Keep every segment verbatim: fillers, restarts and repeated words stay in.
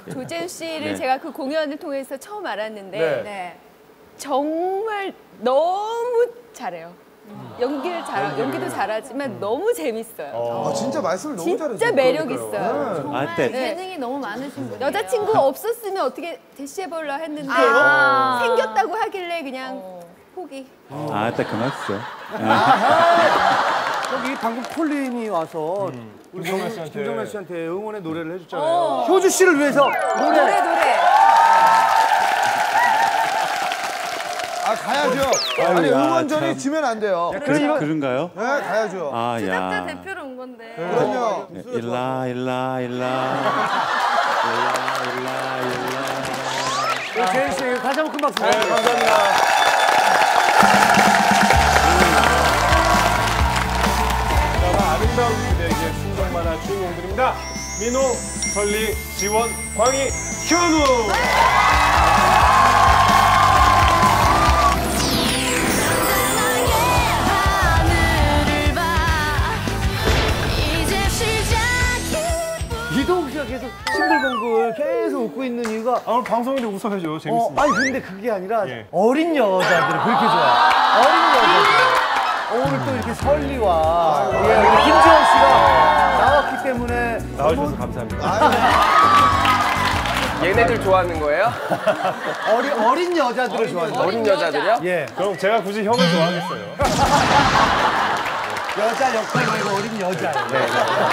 조재현 씨를 네. 제가 그 공연을 통해서 처음 알았는데 네. 네. 정말 너무 잘해요. 연기를 잘, 연기도 잘하지만 너무 재밌어요. 아, 진짜 말씀을 너무 잘해요. 진짜 매력 있어요. 정말 아, 네. 재능이 너무 많으신 분이에요. 여자친구 없었으면 어떻게 대시해보려 했는데 아. 생겼다고 하길래 그냥 포기. 아, 딱 그 말씀. 여기 방금 콜린이 와서 우리 김정란 정- 씨한테. 김정란 씨한테 응원의 노래를 해줬잖아요. 효주 씨를 위해서 노래. 노래 노래. 아, 가야죠. 아니, 아유, 야, 응원전이 참. 지면 안 돼요. 그, 그런가요? 네, 가야죠. 아, 제작자 야. 대표로 온 건데. 그럼요. 일라, 일라, 일라. 일라, 일라, 일라. 네, 재현 씨 다시 한번 큰 박수. 네, 감사합니다. 자, 아름다운 그대에게 순정 만화 주인공들입니다. 민호, 설리, 지원, 광희, 현우. 이동욱 씨가 계속 싱글벙글 계속 웃고 있는 이유가 아, 오늘 방송인데 웃어야죠. 어, 재밌습니다. 아니 근데 그게 아니라 예. 어린 여자들을 그렇게 좋아해. 어린 여자들. 오늘 또 이렇게 설리와 예, 우리 김지원 씨가 나왔기 때문에 나와주셔서 감사합니다. 얘네들 좋아하는 거예요? 어린 어린 여자들을 좋아한다. 어린 여자들이요? 예, 그럼 제가 굳이 형을 좋아하겠어요. 여자 역할 말고 어린 여자. 네.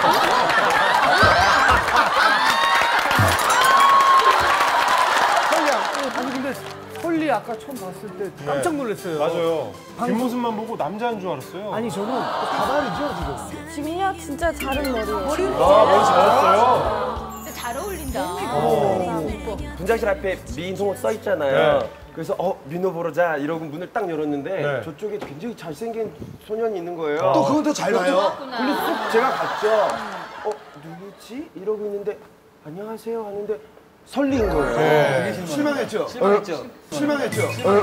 아니 근데 설리 아까 처음 봤을 때 깜짝 놀랐어요. 맞아요. 뒷모습만 보고 남자인 줄 알았어요. 아니 저는 가발이죠 지금. 지금요 진짜 다른 머리예요. 아, 머리 잘했어요. 잘 어울린다. 분장실 앞에 민호 써 있잖아요. 네. 그래서 어 민호 보러 자 이러고 문을 딱 열었는데 네. 저쪽에 굉장히 잘생긴 소년이 있는 거예요. 또 그건 더 잘 봐요. 근데 쑥 제가 갔죠. 어 누구지? 이러고 있는데 안녕하세요 하는데 설리인 거예요. 네. 실망했죠? 실망했죠? 실망했죠?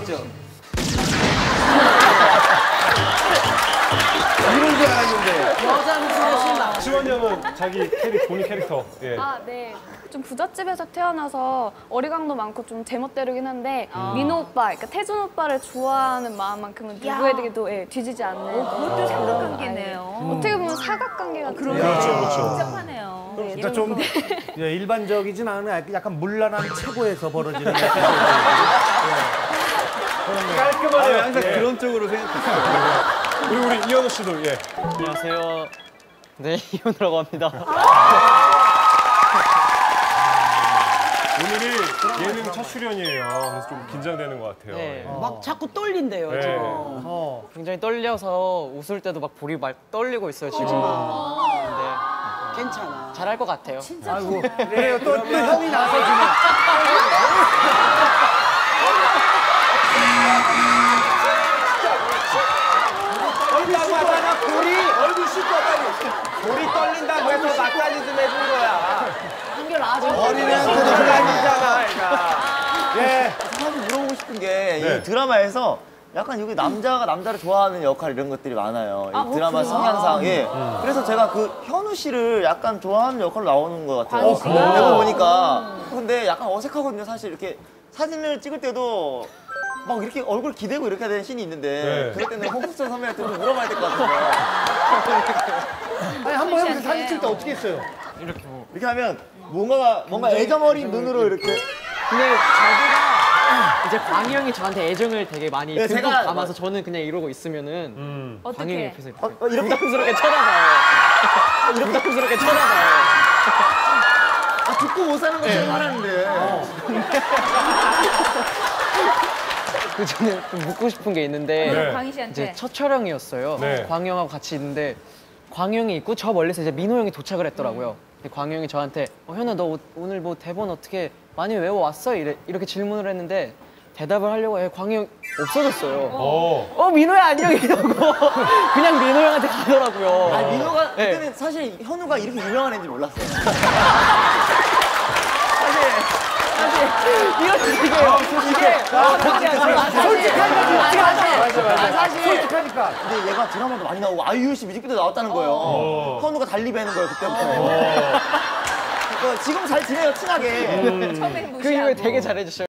이런 줄 알았는데. 시원 형은 자기 캐릭, 본인 캐릭터. 예. 아, 네. 좀 부잣집에서 태어나서 어리광도 많고 좀 제멋대로긴 한데 민호 오빠, 그러니까 태준 오빠를 좋아하는 마음만큼은 누구에게도 예, 뒤지지 않는 그것도 삼각관계네요. 어떻게 보면 사각관계가 그런 그렇죠, 그렇죠. 복잡하네요. 그러니까 좀 예, 일반적이진 않은 약간 문란한 최고에서 벌어지는. 깔끔하네요. 항상 예. 그런 쪽으로 생각했어요. 그리고 우리 이현우 씨도 예. 안녕하세요. 네, 이현우라고 합니다. 오늘이 예능 첫 출연이에요. 그래서 좀 긴장되는 것 같아요. 네. 예. 막 자꾸 떨린대요, 네. 지금. 어. 굉장히 떨려서 웃을 때도 막 볼이 막 떨리고 있어요, 지금. 근데 괜찮아. 잘할 것 같아요. 아이고 그래요. 또, 또 형이 나서 지금. 떨린다고 볼이 얼굴 씻고 빨리. 볼이 떨린다고 해서 마사지 좀 해준 거야. 한결 아주 어린애한테도 떨리잖아, 애가. 예. 사실 물어보고 싶은 게 이 네. 드라마에서 약간 여기 남자가 남자를 좋아하는 역할 이런 것들이 많아요. 이 드라마 성향상. 예. 그래서 제가 그 현우 씨를 약간 좋아하는 역할로 나오는 것 같아요. 광희 씨가? 내가 보니까. 근데 약간 어색하거든요. 사실 이렇게 사진을 찍을 때도 막 이렇게 얼굴 기대고 이렇게 되는 씬이 있는데 네. 그럴 때는 홍국선 선배한테 좀 물어봐야 될 것 같아요. 아니 한번 해보세요. 사진 찍을 때 어떻게 했어요? 이렇게 뭐. 이렇게 하면 뭔가 뭔가 애정 어린 눈으로 이렇게. 근데 자기가 이제 광희 형이 저한테 애정을 되게 많이 네, 듬뿍 제가 담아서 저는 그냥 이러고 있으면은 음. 광희 형이 옆에서 이렇게 어, 어, 이렇게 부담스럽게 쳐다봐요. 부담스럽게 쳐다봐요. 아, 듣고 못 사는 거 처음 알았는데. 그 저는 좀 묻고 싶은 게 있는데 네. 광희 씨한테. 이제 첫 촬영이었어요. 네. 광희 형하고 같이 있는데 광희 형이 있고 저 멀리서 이제 민호 형이 도착을 했더라고요. 근데 광희 형이 저한테 어, 현아 너 오- 오늘 뭐 대본 어떻게 많이 외워왔어? 이래, 이렇게 질문을 했는데 대답을 하려고 해 광희 형 없어졌어요. 어. 어 민호야 안녕 이러고 그냥 민호 형한테 가더라고요. 아, 민호가 네. 그때는 사실 현우가 이렇게 유명한 애인지 몰랐어요. 이런 식이에요. 이게 솔직하니까. 근데 얘가 드라마도 많이 나오고 아이유 씨 뮤직비디오 나왔다는 거예요. 어. 현우가 달리 배는 거예요, 그때부터. 어. 어, 지금 잘 지내요 친하게. 처음엔 그 무시하고. 이후에 되게 잘해주셔.